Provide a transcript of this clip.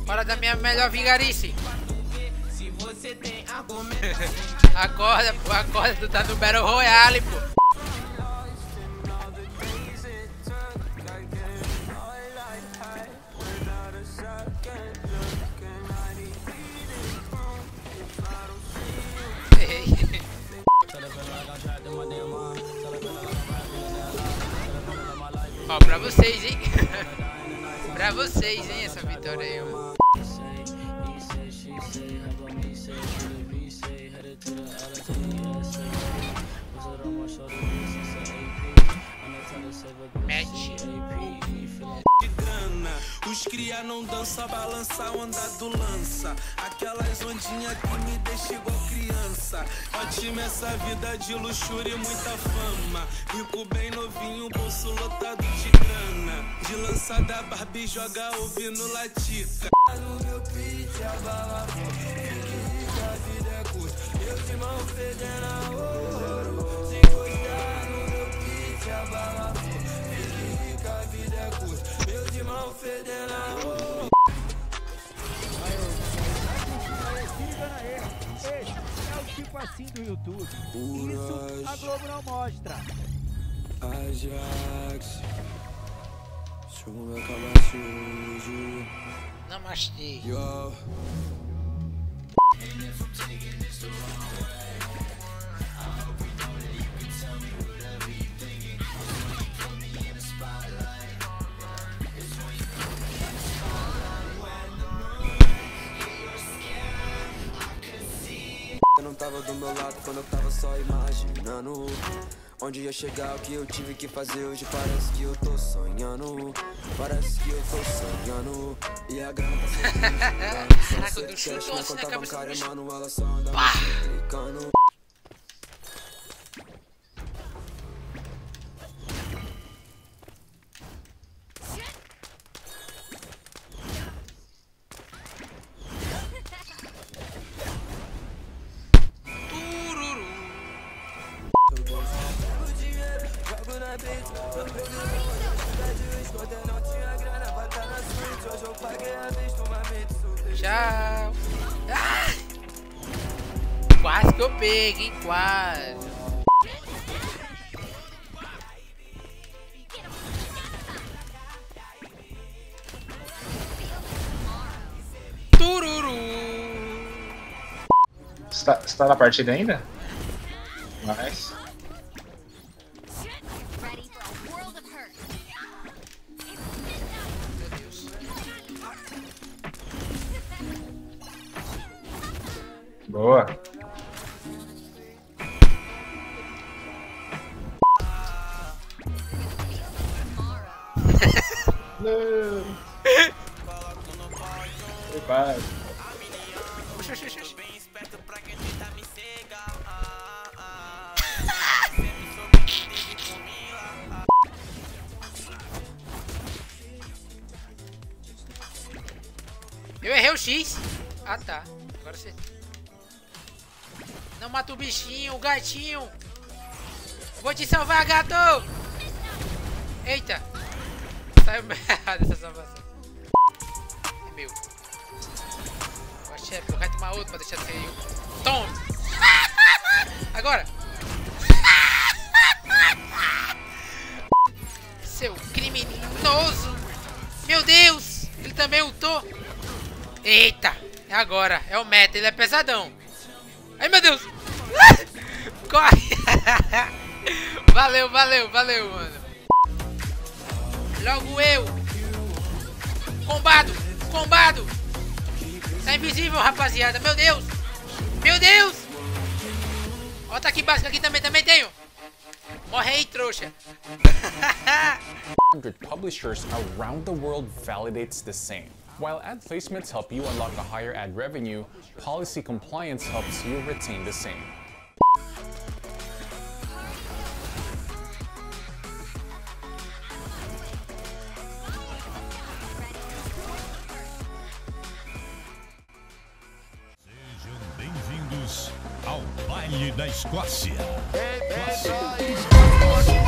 Hora da minha melhor vigarice. Acorda, pô, acorda, tu tá no Battle Royale, pô. Ó, pra vocês, hein? Pra vocês, hein, essa vitória aí, mano. Os cria não dança, balança a onda do lança. Aquelas ondinhas que me deixa igual criança. Ótima essa vida de luxúria e muita fama. Rico bem novinho, bolso lotado de grana. De lança da Barbie joga ouvindo latica. No meu pitch a bala a vida é curta. Eu de mão fedendo a ouro. Se gostar no meu pitch a bala a vida é curta. Eu de mão fedendo a ouro. Esse é o tipo assim do YouTube. Isso a Globo não mostra. Ajax, se o mundo acabasse hoje. Namastê. Yo. Eu não tava do meu lado quando eu tava só imaginando onde ia chegar, o que eu tive que fazer hoje. Parece que eu tô sonhando. Parece que eu tô sonhando. E a grana tá Caraca, eu chuto na assim na conta cabeça do bancária, bicho. mano, ela só anda clicando. Tchau. Ah! Quase que eu pego, hein? Quase. Tururu. Você tá na partida ainda? Nice. Meu Deus. Boa. Não. Vai. Oxi, oxi, oxi. Eu errei o X. Ah, tá. Agora você... Não mata o bichinho, o gatinho. Vou te salvar, gato. Eita. Saiu errado essa salvação. É meu. Ó, chefe, eu quero tomar outro pra deixar de ser eu. Tome. Agora. Seu criminoso. Meu Deus. Ele também ultou. Eita. É agora. É o meta. Ele é pesadão. Ai, meu Deus. Corre. Valeu, valeu, valeu, mano. Logo eu. Combado. Combado. Tá invisível, rapaziada. Meu Deus. Meu Deus. Ó, tá aqui básico. Aqui também tenho. Morre aí, trouxa. Publishers around the world validates the same. While ad placements help you unlock a higher ad revenue, policy compliance helps you retain the same. Sejam bem-vindos ao Baile da Escócia. Escócia.